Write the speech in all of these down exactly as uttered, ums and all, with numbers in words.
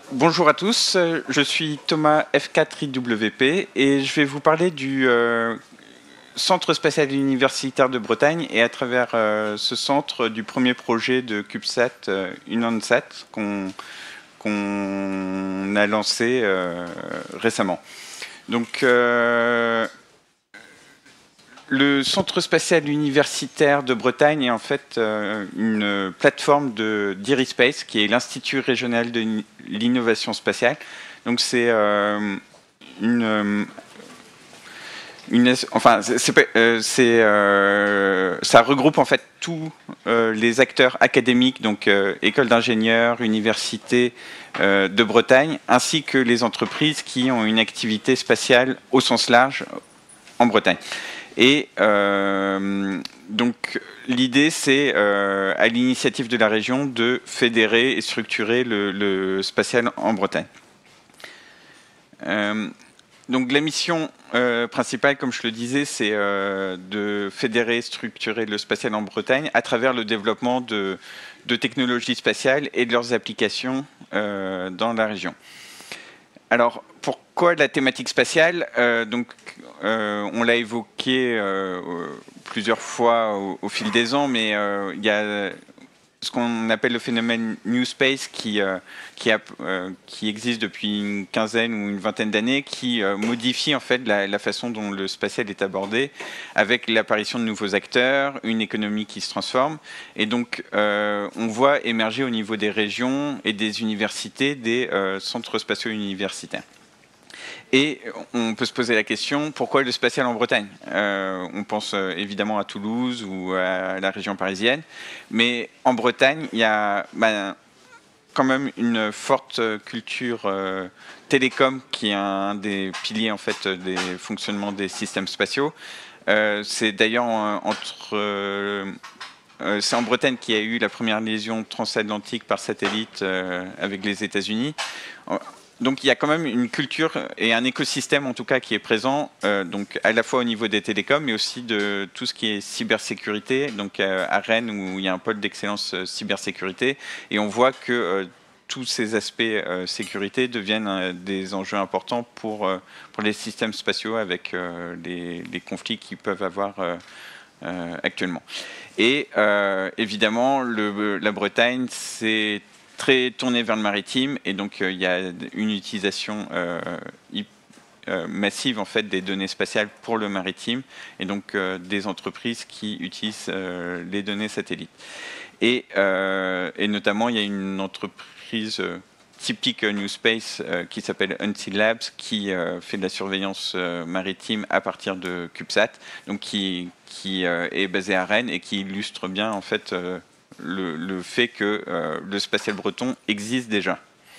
Bonjour à tous, je suis Thomas F quatre I W P et je vais vous parler du euh, Centre spatial universitaire de Bretagne et à travers euh, ce centre du premier projet de CubeSat, euh, UNONSat, qu'on qu'on a lancé euh, récemment. Donc, euh, le Centre spatial universitaire de Bretagne est en fait euh, une plateforme d'IRISpace, qui est l'Institut régional de l'innovation spatiale. Donc c'est euh, une, une, enfin, c'est, euh, c'est, euh, ça regroupe en fait tous euh, les acteurs académiques, donc euh, écoles d'ingénieurs, universités euh, de Bretagne, ainsi que les entreprises qui ont une activité spatiale au sens large en Bretagne. Et euh, donc l'idée, c'est, euh, à l'initiative de la région, de fédérer et structurer le, le spatial en Bretagne. Euh, donc la mission euh, principale, comme je le disais, c'est euh, de fédérer et structurer le spatial en Bretagne à travers le développement de, de technologies spatiales et de leurs applications euh, dans la région. Alors, pourquoi la thématique spatiale? euh, donc, euh, on l'a évoqué euh, plusieurs fois au, au fil des ans, mais euh, il y a ce qu'on appelle le phénomène New Space qui, euh, qui, a, euh, qui existe depuis une quinzaine ou une vingtaine d'années, qui euh, modifie en fait la, la façon dont le spatial est abordé, avec l'apparition de nouveaux acteurs, une économie qui se transforme, et donc euh, on voit émerger au niveau des régions et des universités des euh, centres spatiaux universitaires. Et on peut se poser la question, pourquoi le spatial en Bretagne? euh, On pense euh, évidemment à Toulouse ou à la région parisienne, mais en Bretagne, il y a bah, quand même une forte culture euh, télécom, qui est un des piliers en fait des fonctionnements des systèmes spatiaux. Euh, C'est d'ailleurs euh, entre... Euh, euh, c'est en Bretagne qu'il y a eu la première liaison transatlantique par satellite euh, avec les États-Unis. Donc il y a quand même une culture et un écosystème en tout cas qui est présent, euh, donc à la fois au niveau des télécoms, mais aussi de tout ce qui est cybersécurité, donc euh, à Rennes où il y a un pôle d'excellence euh, cybersécurité, et on voit que euh, tous ces aspects euh, sécurité deviennent euh, des enjeux importants pour, euh, pour les systèmes spatiaux, avec euh, les, les conflits qu'ils peuvent avoir euh, euh, actuellement. Et euh, évidemment, le, la Bretagne, c'est très tourné vers le maritime, et donc euh, il y a une utilisation euh, euh, massive en fait des données spatiales pour le maritime, et donc euh, des entreprises qui utilisent euh, les données satellites. Et, euh, et notamment, il y a une entreprise euh, typique New Space euh, qui s'appelle Unseen Labs, qui euh, fait de la surveillance euh, maritime à partir de CubeSat, donc qui, qui euh, est basée à Rennes et qui illustre bien en fait euh, Le, le fait que euh, le spatial breton existe déjà.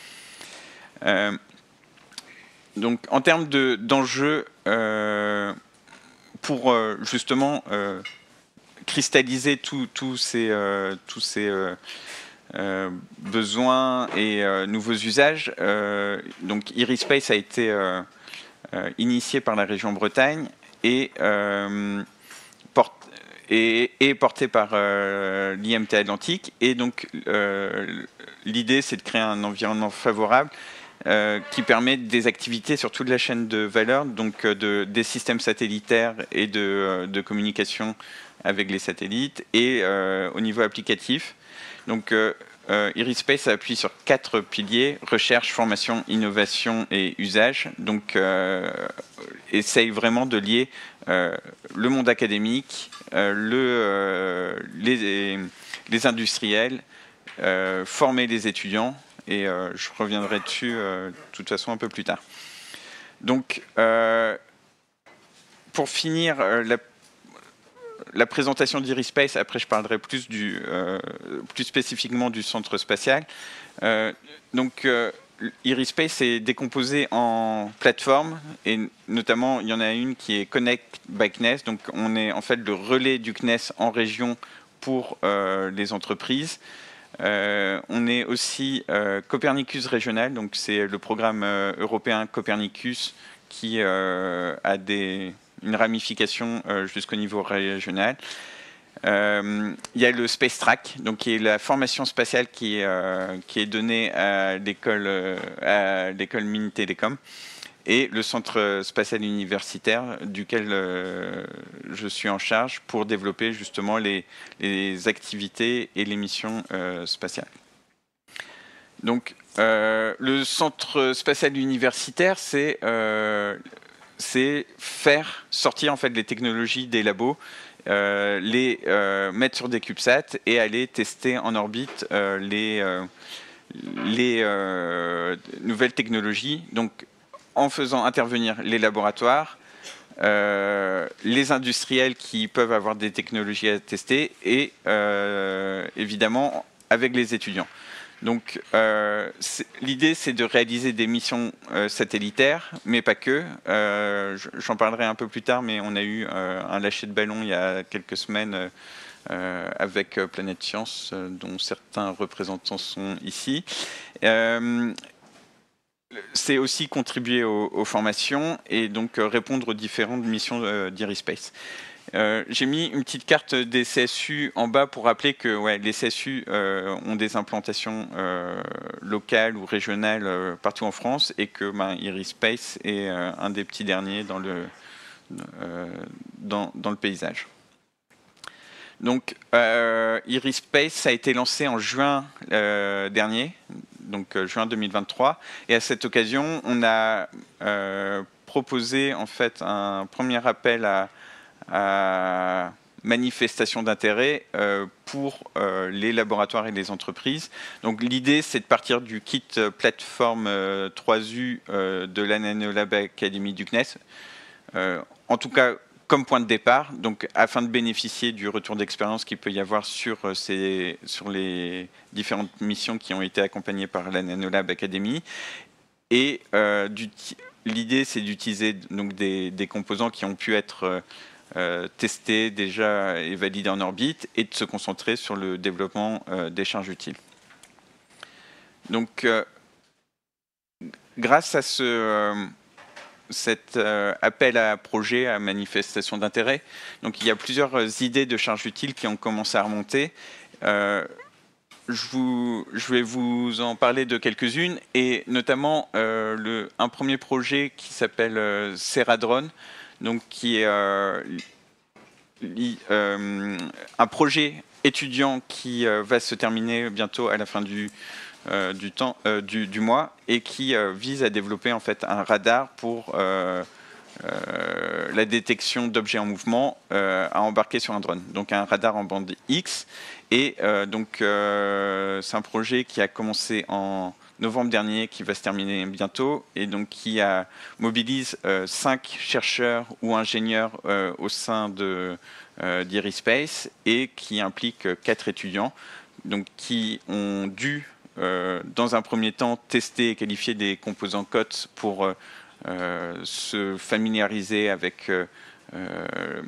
Euh, donc, en termes d'enjeux, de, euh, pour euh, justement euh, cristalliser tous ces, euh, tous ces euh, euh, besoins et euh, nouveaux usages, euh, donc IRISpace a été euh, euh, initié par la région Bretagne et euh, porte Et est porté par euh, l'I M T Atlantique. Et donc, euh, l'idée, c'est de créer un environnement favorable euh, qui permet des activités sur toute la chaîne de valeur, donc euh, de, des systèmes satellitaires et de, euh, de communication avec les satellites, et euh, au niveau applicatif. Donc, euh, euh, IRISpace appuie sur quatre piliers: recherche, formation, innovation et usage. Donc, euh, essaye vraiment de lier euh, le monde académique, euh, le, euh, les, les industriels, euh, former les étudiants, et euh, je reviendrai dessus euh, de toute façon un peu plus tard. Donc, euh, pour finir, euh, la La présentation d'IRISpace, après je parlerai plus, du, euh, plus spécifiquement du centre spatial. Euh, donc euh, IRISpace est décomposé en plateformes, et notamment il y en a une qui est Connect by C N E S, donc on est en fait le relais du C N E S en région pour euh, les entreprises. Euh, on est aussi euh, Copernicus régional, donc c'est le programme euh, européen Copernicus qui euh, a des une ramification euh, jusqu'au niveau régional. Euh, il y a le Space Track, donc qui est la formation spatiale qui, euh, qui est donnée à l'école euh, à l'école Mines Télécom, et le centre spatial universitaire duquel euh, je suis en charge pour développer justement les, les activités et les missions euh, spatiales. Donc, euh, le centre spatial universitaire, c'est euh, c'est faire sortir en fait les technologies des labos, euh, les euh, mettre sur des CubeSats et aller tester en orbite euh, les, euh, les euh, nouvelles technologies. Donc, en faisant intervenir les laboratoires, euh, les industriels qui peuvent avoir des technologies à tester et euh, évidemment avec les étudiants. Donc, euh, l'idée, c'est de réaliser des missions euh, satellitaires, mais pas que. Euh, J'en parlerai un peu plus tard, mais on a eu euh, un lâcher de ballon il y a quelques semaines euh, avec Planète Science, euh, dont certains représentants sont ici. Euh, c'est aussi contribuer aux, aux formations et donc euh, répondre aux différentes missions euh, d'Irispace. Euh, J'ai mis une petite carte des C S U en bas pour rappeler que ouais, les C S U euh, ont des implantations euh, locales ou régionales euh, partout en France et que ben, Irispace est euh, un des petits derniers dans le, euh, dans, dans le paysage. Donc, euh, Irispace a été lancé en juin euh, dernier, donc euh, juin deux mille vingt-trois, et à cette occasion, on a euh, proposé en fait un premier appel à à manifestation d'intérêt euh, pour euh, les laboratoires et les entreprises. Donc l'idée, c'est de partir du kit plateforme euh, trois U euh, de la Nanolab Academy du C N E S, euh, en tout cas comme point de départ, donc afin de bénéficier du retour d'expérience qu'il peut y avoir sur, ces, sur les différentes missions qui ont été accompagnées par la Nanolab Academy. Et euh, l'idée, c'est d'utiliser donc des, des composants qui ont pu être euh, Euh, testé déjà et validé en orbite et de se concentrer sur le développement euh, des charges utiles. Donc, euh, grâce à ce, euh, cet euh, appel à projet, à manifestation d'intérêt, donc il y a plusieurs idées de charges utiles qui ont commencé à remonter. Euh, je, vous, je vais vous en parler de quelques-unes et notamment euh, le, un premier projet qui s'appelle euh, Ceradrone, donc qui est euh, euh, un projet étudiant qui euh, va se terminer bientôt à la fin du, euh, du, temps, euh, du, du mois et qui euh, vise à développer en fait un radar pour euh, euh, la détection d'objets en mouvement euh, à embarquer sur un drone. Donc un radar en bande X. Et euh, donc euh, c'est un projet qui a commencé en novembre dernier, qui va se terminer bientôt, et donc qui a, mobilise euh, cinq chercheurs ou ingénieurs euh, au sein de euh, d'Irispace et qui implique quatre étudiants, donc qui ont dû, euh, dans un premier temps, tester et qualifier des composants C O T pour euh, se familiariser avec euh, euh,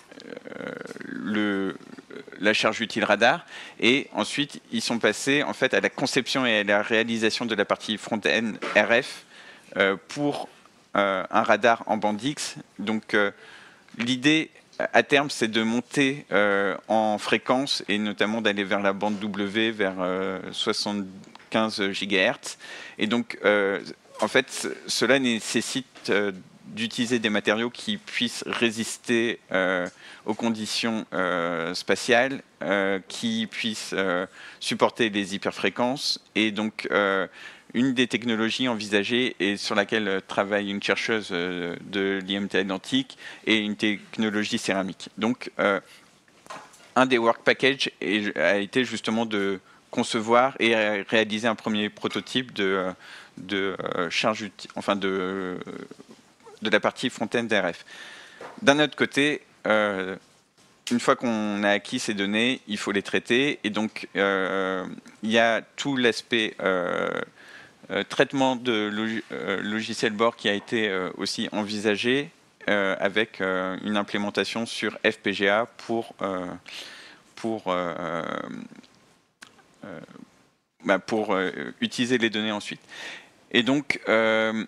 le la charge utile radar, et ensuite ils sont passés en fait à la conception et à la réalisation de la partie front-end R F euh, pour euh, un radar en bande X. Donc euh, l'idée à terme, c'est de monter euh, en fréquence et notamment d'aller vers la bande W, vers euh, soixante-quinze gigahertz. Et donc euh, en fait, cela nécessite euh, d'utiliser des matériaux qui puissent résister euh, aux conditions euh, spatiales, euh, qui puissent euh, supporter les hyperfréquences. Et donc, euh, une des technologies envisagées et sur laquelle travaille une chercheuse euh, de l'I M T Atlantique est une technologie céramique. Donc, euh, un des work packages est, a été justement de concevoir et réaliser un premier prototype de, de euh, charge, enfin de de la partie front-end R F. D'un autre côté, euh, une fois qu'on a acquis ces données, il faut les traiter. Et donc, euh, il y a tout l'aspect euh, euh, traitement de log euh, logiciel bord qui a été euh, aussi envisagé euh, avec euh, une implémentation sur F P G A pour, euh, pour, euh, euh, bah pour euh, utiliser les données ensuite. Et donc, euh,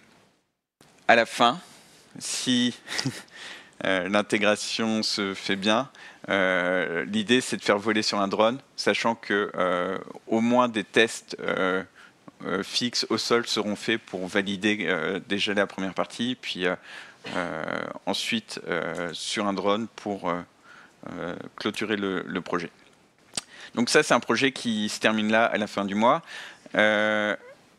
à la fin, si euh, l'intégration se fait bien, Euh, L'idée, c'est de faire voler sur un drone, sachant que euh, au moins des tests euh, euh, fixes au sol seront faits pour valider euh, déjà la première partie, puis euh, euh, ensuite euh, sur un drone pour euh, euh, clôturer le, le projet. Donc ça, c'est un projet qui se termine là à la fin du mois. Euh,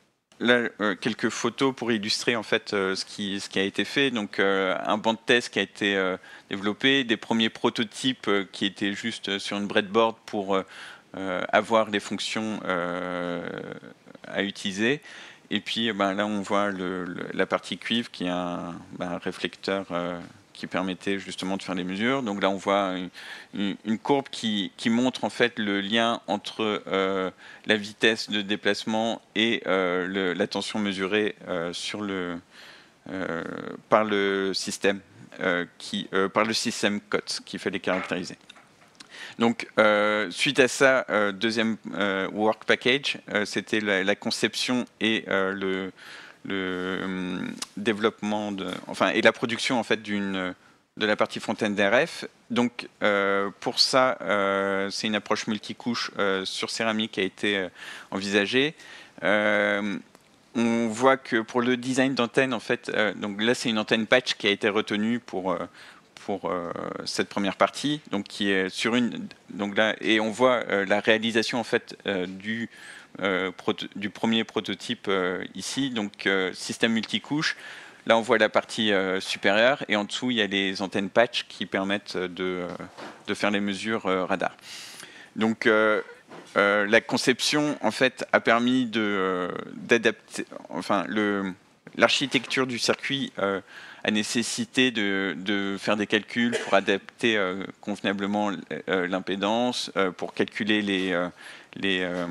Là, euh, quelques photos pour illustrer en fait euh, ce, qui, ce qui a été fait. Donc, euh, un banc de test qui a été euh, développé, des premiers prototypes euh, qui étaient juste sur une breadboard pour euh, avoir les fonctions euh, à utiliser. Et puis, ben, là, on voit le, le, la partie cuivre qui est un, ben, un réflecteur euh, qui permettait justement de faire les mesures. Donc là, on voit une, une, une courbe qui, qui montre en fait le lien entre euh, la vitesse de déplacement et euh, le, la tension mesurée euh, sur le, euh, par le système, euh, qui, euh, par le système C O T S qu'il fallait caractériser. Donc, euh, suite à ça, euh, deuxième euh, work package, euh, c'était la, la conception et euh, le le euh, développement de, enfin, et la production en fait d'une de la partie front-end D R F. Donc euh, pour ça, euh, c'est une approche multicouche euh, sur céramique qui a été euh, envisagée. Euh, on voit que pour le design d'antenne, en fait, euh, donc là c'est une antenne patch qui a été retenue pour euh, pour euh, cette première partie, donc qui est sur une, donc là, et on voit euh, la réalisation en fait euh, du Euh, du premier prototype euh, ici, donc euh, système multicouche. Là, on voit la partie euh, supérieure et en dessous, il y a les antennes patch qui permettent de, de faire les mesures euh, radar. Donc, euh, euh, la conception, en fait, a permis de, d'adapter, enfin, le, l'architecture du circuit euh, a nécessité de, de faire des calculs pour adapter euh, convenablement euh, l'impédance, euh, pour calculer les, euh, les euh,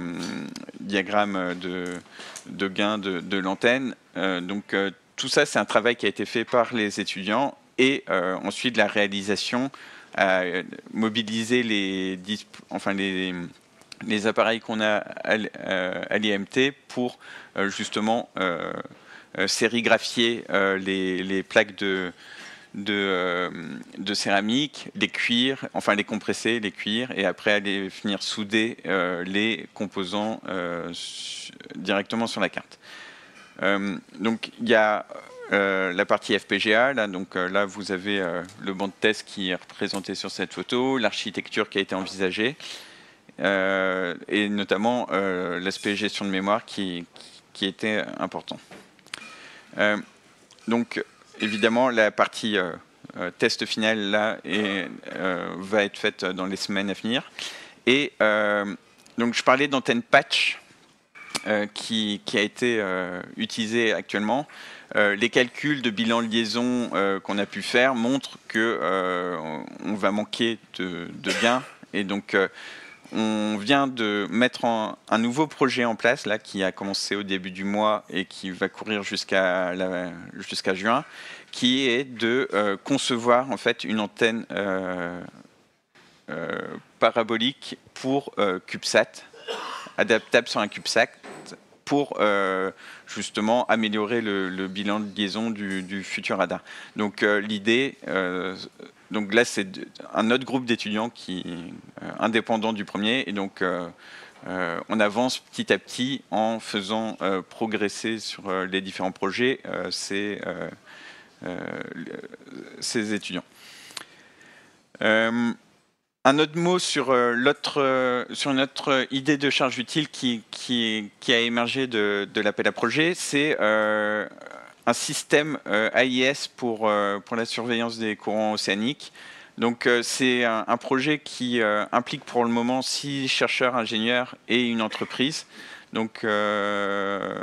diagrammes de, de gain de, de l'antenne. Euh, donc euh, tout ça, c'est un travail qui a été fait par les étudiants et euh, ensuite la réalisation a mobilisé les, enfin les, les appareils qu'on a à, à l'I M T pour euh, justement euh, euh, sérigraphier euh, les, les plaques de, de, euh, de céramique, les cuire, enfin les compresser, les cuire, et après aller finir souder euh, les composants euh, directement sur la carte. Euh, donc il y a euh, la partie F P G A, là, donc euh, là vous avez euh, le banc de test qui est représenté sur cette photo, l'architecture qui a été envisagée, euh, et notamment euh, l'aspect gestion de mémoire qui, qui était important. Euh, donc évidemment, la partie euh, euh, test final là est, euh, va être faite dans les semaines à venir. Et euh, donc je parlais d'antenne patch euh, qui, qui a été euh, utilisée actuellement. Euh, les calculs de bilan de liaison euh, qu'on a pu faire montrent que euh, on va manquer de, de gains. Et donc euh, on vient de mettre en, un nouveau projet en place là, qui a commencé au début du mois et qui va courir jusqu'à jusqu'à juin, qui est de euh, concevoir en fait une antenne euh, euh, parabolique pour euh, CubeSat, adaptable sur un CubeSat, pour euh, justement améliorer le, le bilan de liaison du, du futur radar. Donc euh, l'idée, euh, donc là c'est un autre groupe d'étudiants qui euh, indépendant du premier, et donc euh, euh, on avance petit à petit en faisant euh, progresser sur euh, les différents projets euh, ces, euh, euh, ces étudiants. Euh, Un autre mot sur, euh, l'autre, euh, sur une autre idée de charge utile qui, qui, qui a émergé de, de l'appel à projet, c'est euh, un système euh, A I S pour, euh, pour la surveillance des courants océaniques. Donc euh, c'est un, un projet qui euh, implique pour le moment six chercheurs, ingénieurs et une entreprise. Donc euh,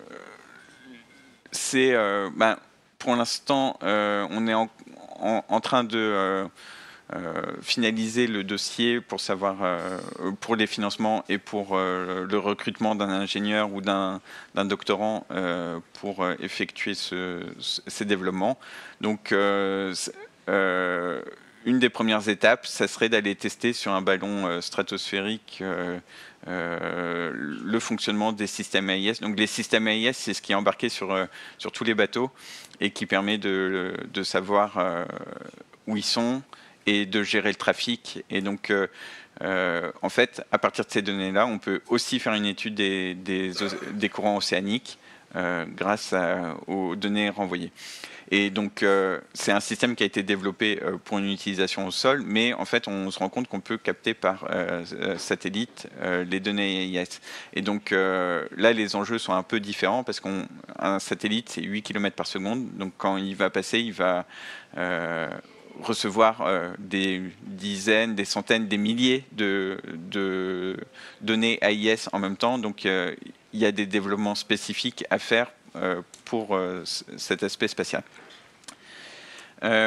c'est, euh, ben, pour l'instant, euh, on est en, en, en train de... Euh, Euh, finaliser le dossier pour savoir euh, pour les financements et pour euh, le recrutement d'un ingénieur ou d'un doctorant euh, pour euh, effectuer ce, ces développements. Donc euh, euh, une des premières étapes, ça serait d'aller tester sur un ballon euh, stratosphérique euh, euh, le fonctionnement des systèmes A I S. Donc les systèmes A I S, c'est ce qui est embarqué sur, euh, sur tous les bateaux et qui permet de, de savoir euh, où ils sont et de gérer le trafic. Et donc, euh, euh, en fait, à partir de ces données-là, on peut aussi faire une étude des, des, des courants océaniques euh, grâce à, aux données renvoyées. Et donc, euh, c'est un système qui a été développé euh, pour une utilisation au sol, mais en fait, on se rend compte qu'on peut capter par euh, satellite euh, les données A I S. Et donc, euh, là, les enjeux sont un peu différents parce qu'un satellite, c'est huit kilomètres par seconde. Donc, quand il va passer, il va euh, recevoir euh, des dizaines, des centaines, des milliers de, de données A I S en même temps. Donc, euh, il y a des développements spécifiques à faire euh, pour euh, cet aspect spatial. Euh,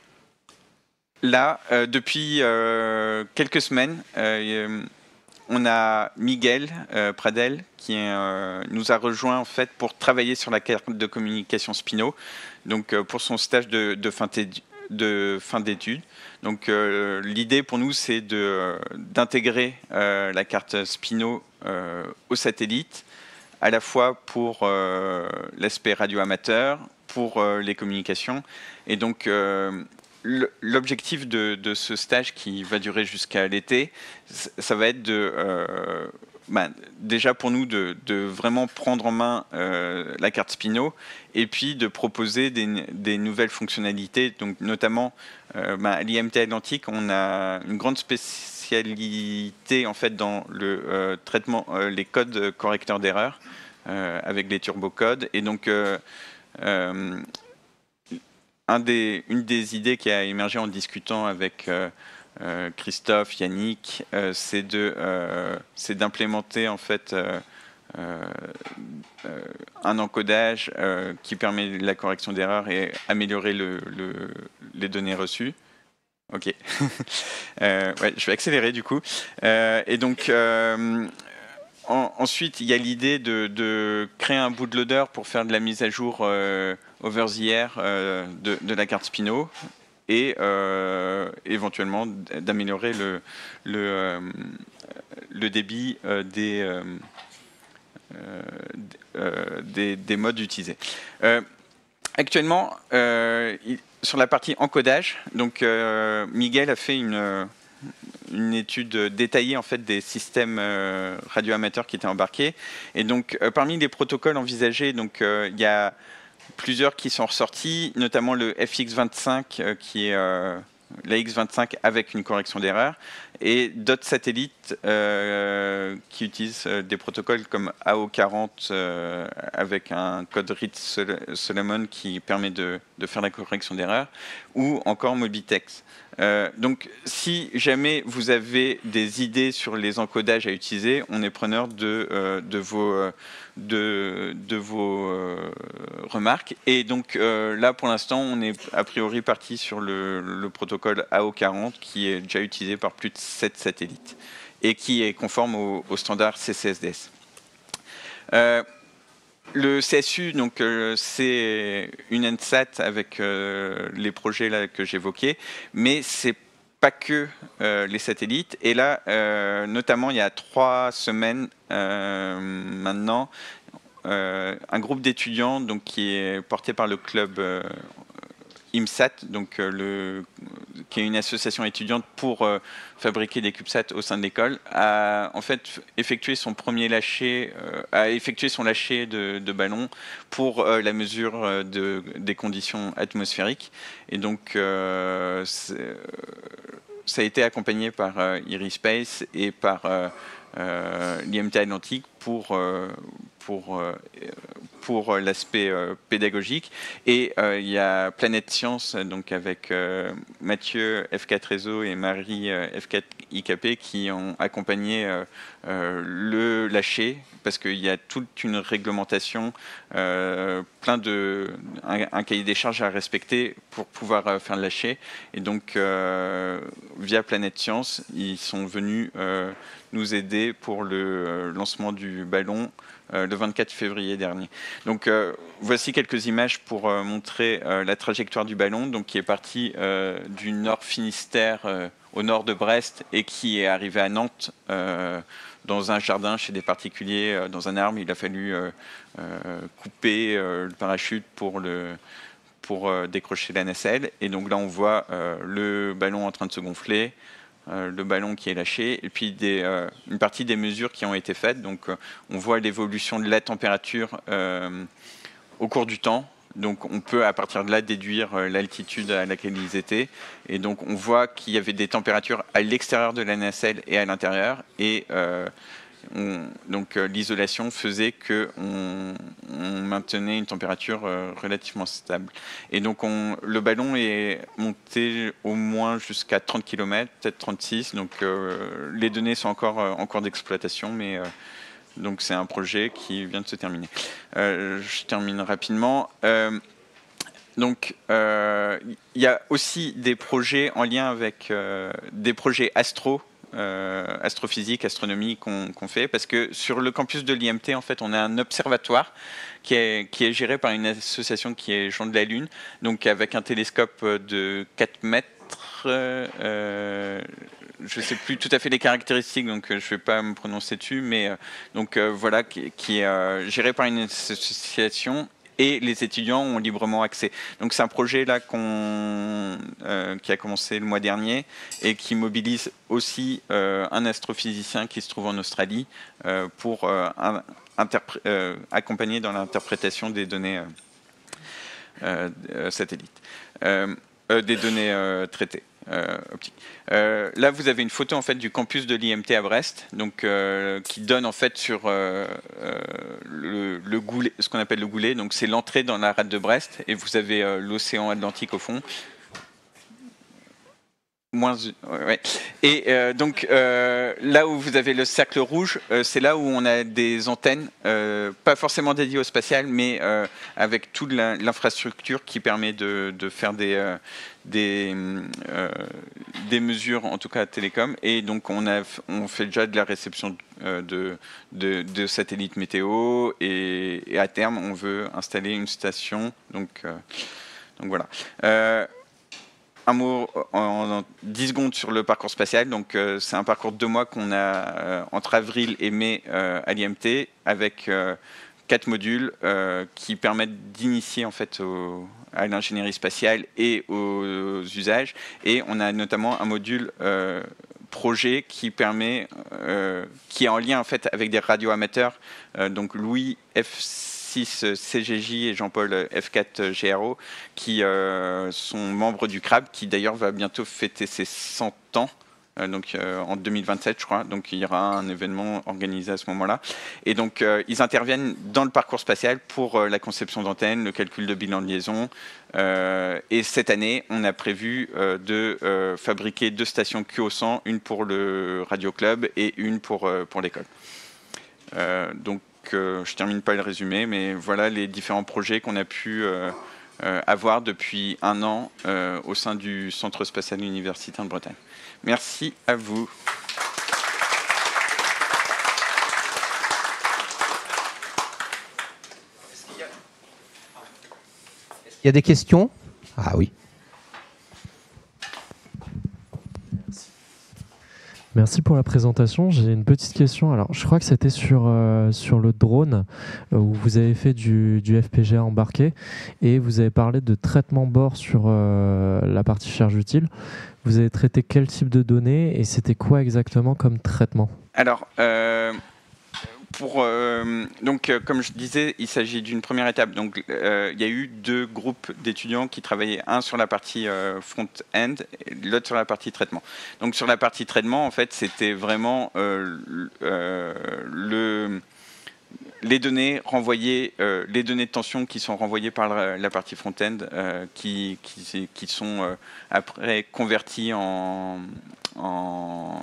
là, euh, depuis euh, quelques semaines, euh, on a Miguel euh, Pradel qui euh, nous a rejoint en fait pour travailler sur la carte de communication Spino, donc euh, pour son stage de, de fin de fin d'études. Donc euh, l'idée pour nous c'est de d'intégrer euh, la carte Spino euh, au satellite, à la fois pour euh, l'aspect radio amateur, pour euh, les communications. Et donc, euh, l'objectif de, de ce stage qui va durer jusqu'à l'été, ça va être de, euh, bah, déjà pour nous, de, de vraiment prendre en main euh, la carte Spino et puis de proposer des, des nouvelles fonctionnalités. Donc, notamment, euh, bah, à l'I M T Atlantique, on a une grande spécialité en fait dans le euh, traitement, euh, les codes correcteurs d'erreurs euh, avec les turbocodes. Et donc, euh, euh, un des, une des idées qui a émergé en discutant avec euh, euh, Christophe, Yannick, euh, c'est de, euh, c'est d'implémenter en fait euh, euh, un encodage euh, qui permet la correction d'erreurs et améliorer le, le, les données reçues. Ok. euh, ouais, je vais accélérer du coup. Euh, et donc, euh, en, ensuite, il y a l'idée de, de créer un bootloader pour faire de la mise à jour euh, over the air euh, de, de la carte Spino et euh, éventuellement d'améliorer le, le, euh, le débit euh, des, euh, euh, des, des modes utilisés. Euh, actuellement, euh, il, sur la partie encodage, donc euh, Miguel a fait une une étude détaillée en fait des systèmes euh, radioamateurs qui étaient embarqués. Et donc euh, parmi les protocoles envisagés, donc euh, il y a plusieurs qui sont ressortis, notamment le F X vingt-cinq euh, qui est euh, l'A X vingt-cinq avec une correction d'erreur, et d'autres satellites euh, qui utilisent euh, des protocoles comme A O quarante euh, avec un code Reed-Solomon qui permet de, de faire la correction d'erreur, ou encore Mobitex. Euh, donc, si jamais vous avez des idées sur les encodages à utiliser, on est preneur de, euh, de vos, de, de vos euh, remarques. Et donc, euh, là, pour l'instant, on est a priori parti sur le, le protocole A O quarante qui est déjà utilisé par plus de sept satellites et qui est conforme au, au standard C C S D S. Euh, Le C S U, donc euh, c'est une ENSAT avec euh, les projets là que j'évoquais, mais c'est pas que euh, les satellites. Et là, euh, notamment, il y a trois semaines euh, maintenant, euh, un groupe d'étudiants donc qui est porté par le club euh, IMSAT, donc euh, le, qui est une association étudiante pour euh, fabriquer des CubeSats au sein de l'école, a en fait effectué son premier lâcher, euh, a effectué son lâcher de, de ballon pour euh, la mesure euh, de, des conditions atmosphériques. Et donc euh, ça a été accompagné par euh, Irispace et par euh, euh, l'I M T Atlantique pour euh, pour euh, pour l'aspect euh, pédagogique. Et euh, il y a Planète Science, donc avec euh, Mathieu F quatre Réseau et Marie euh, F quatre I K P qui ont accompagné euh, euh, le lâcher, parce qu'il y a toute une réglementation, euh, plein de, un, un cahier des charges à respecter pour pouvoir euh, faire le lâcher. Et donc, euh, via Planète Science, ils sont venus euh, nous aider pour le euh, lancement du ballon euh, le vingt-quatre février dernier. Donc euh, voici quelques images pour euh, montrer euh, la trajectoire du ballon, donc qui est parti euh, du nord Finistère euh, au nord de Brest et qui est arrivé à Nantes euh, dans un jardin chez des particuliers, euh, dans un arbre. Il a fallu euh, euh, couper euh, le parachute pour le pour euh, décrocher la nacelle. Et donc là, on voit euh, le ballon en train de se gonfler, euh, le ballon qui est lâché, et puis des, euh, une partie des mesures qui ont été faites. Donc, euh, on voit l'évolution de la température euh, au cours du temps. Donc, on peut à partir de là déduire euh, l'altitude à laquelle ils étaient. Et donc, on voit qu'il y avait des températures à l'extérieur de la nacelle et à l'intérieur. Et euh, On, donc euh, l'isolation faisait qu'on on maintenait une température euh, relativement stable. Et donc on, le ballon est monté au moins jusqu'à trente kilomètres, peut-être trente-six. Donc euh, les données sont encore euh, en cours d'exploitation, mais euh, donc c'est un projet qui vient de se terminer. Euh, je termine rapidement. Euh, donc il euh, y a aussi des projets en lien avec euh, des projets astro. Euh, astrophysique, astronomie qu'on qu'on fait, parce que sur le campus de l'I M T, en fait, on a un observatoire qui est, qui est géré par une association qui est Gens de la Lune, donc avec un télescope de quatre mètres, euh, je ne sais plus tout à fait les caractéristiques, donc je ne vais pas me prononcer dessus, mais euh, donc euh, voilà, qui, qui est euh, géré par une association. Et les étudiants ont librement accès. Donc c'est un projet là qu'on, euh, qui a commencé le mois dernier et qui mobilise aussi euh, un astrophysicien qui se trouve en Australie euh, pour euh, un, euh, accompagner dans l'interprétation des données euh, euh, satellites, euh, euh, des données euh, traitées. Euh, optique. Euh, là, vous avez une photo en fait du campus de l'I M T à Brest, donc euh, qui donne en fait sur euh, euh, le, le goulet, ce qu'on appelle le goulet. Donc c'est l'entrée dans la rade de Brest, et vous avez euh, l'océan Atlantique au fond. Moins, ouais. Et euh, donc euh, là où vous avez le cercle rouge, euh, c'est là où on a des antennes, euh, pas forcément dédiées au spatial, mais euh, avec toute l'infrastructure qui permet de, de faire des, euh, des, euh, des mesures, en tout cas télécom. Et donc on, a, on fait déjà de la réception euh, de, de, de satellites météo, et, et à terme on veut installer une station. Donc, euh, donc voilà. Euh, Un mot en dix secondes sur le parcours spatial. Donc, euh, c'est un parcours de deux mois qu'on a euh, entre avril et mai euh, à l'I M T, avec euh, quatre modules euh, qui permettent d'initier en fait au, à l'ingénierie spatiale et aux, aux usages. Et on a notamment un module euh, projet qui permet, euh, qui est en lien en fait avec des radioamateurs. Euh, donc Louis F six C G J et Jean-Paul F quatre G R O, qui euh, sont membres du C R A B, qui d'ailleurs va bientôt fêter ses cent ans, euh, donc euh, en deux mille vingt-sept, je crois. Donc il y aura un événement organisé à ce moment-là. Et donc euh, ils interviennent dans le parcours spatial pour euh, la conception d'antennes, le calcul de bilan de liaison. Euh, et cette année, on a prévu euh, de euh, fabriquer deux stations Q O cent, une pour le Radio Club et une pour, euh, pour l'école. Euh, donc Euh, je ne termine pas le résumé, mais voilà les différents projets qu'on a pu euh, euh, avoir depuis un an euh, au sein du Centre spatial universitaire de Bretagne. Merci à vous. Il y a des questions? Ah oui. Merci pour la présentation. J'ai une petite question. Alors, je crois que c'était sur, euh, sur le drone euh, où vous avez fait du, du F P G A embarqué et vous avez parlé de traitement bord sur euh, la partie charge utile. Vous avez traité quel type de données et c'était quoi exactement comme traitement? Alors, euh, pour, euh, donc, euh, comme je disais, il s'agit d'une première étape. Donc, euh, il y a eu deux groupes d'étudiants qui travaillaient, un sur la partie euh, front-end et l'autre sur la partie traitement. Donc, sur la partie traitement, en fait, c'était vraiment euh, euh, le, les données renvoyées, euh, les données de tension qui sont renvoyées par la, la partie front-end, euh, qui, qui, qui sont euh, après converties en, en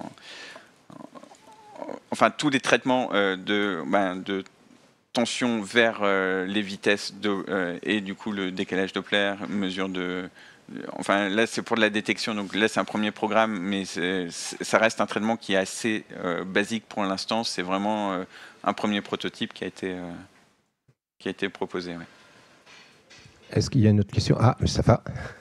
enfin tous les traitements euh, de, ben, de tension vers euh, les vitesses de, euh, et du coup le décalage Doppler, mesure de, enfin là c'est pour de la détection, donc là c'est un premier programme, mais c'est, ça reste un traitement qui est assez euh, basique pour l'instant. C'est vraiment euh, un premier prototype qui a été euh, qui a été proposé. Ouais. Est-ce qu'il y a une autre question? Ah, Mustapha.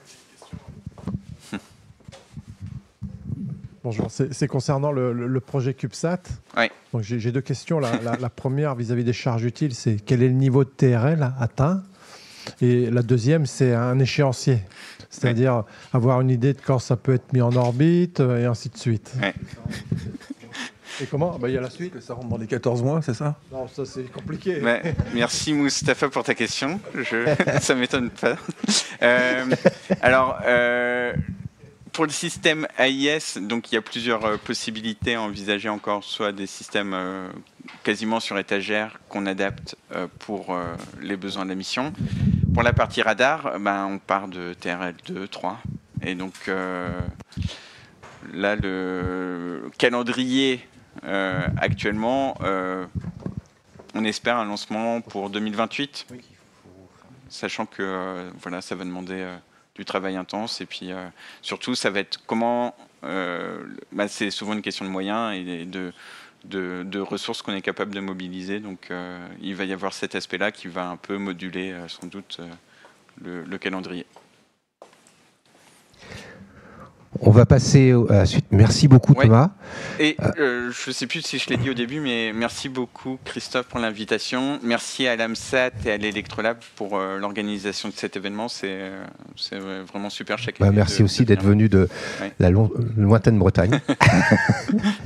Bonjour, c'est concernant le, le, le projet CubeSat. Oui. Donc j'ai, j'ai deux questions. La, la, la première vis-à-vis des charges utiles, c'est quel est le niveau de T R L atteint? Et la deuxième, c'est un échéancier. C'est-à-dire ouais. avoir une idée de quand ça peut être mis en orbite, et ainsi de suite. Ouais. Et comment? Bah, il y a la suite. Ça rentre dans les quatorze mois, c'est ça? Non, ça c'est compliqué. Ouais. Merci Moustapha pour ta question. Je... ça ne m'étonne pas. Euh, alors, euh, pour le système A I S, donc il y a plusieurs euh, possibilités à envisager encore, soit des systèmes euh, quasiment sur étagère qu'on adapte euh, pour euh, les besoins de la mission. Pour la partie radar, ben, on part de T R L deux, trois. Et donc euh, là, le calendrier euh, actuellement, euh, on espère un lancement pour deux mille vingt-huit, sachant que euh, voilà, ça va demander euh, du travail intense. Et puis euh, surtout, ça va être comment... Euh, ben, c'est souvent une question de moyens et de... De, de ressources qu'on est capable de mobiliser. Donc euh, il va y avoir cet aspect-là qui va un peu moduler euh, sans doute euh, le, le calendrier. On va passer à la suite. Merci beaucoup ouais. Thomas. Et euh, je ne sais plus si je l'ai dit au début, mais merci beaucoup Christophe pour l'invitation. Merci à l'AMSAT et à l'Electrolab pour euh, l'organisation de cet événement. C'est euh, vraiment super chaque année. Bah, merci de, aussi d'être venu de ouais. la lo- lointaine Bretagne.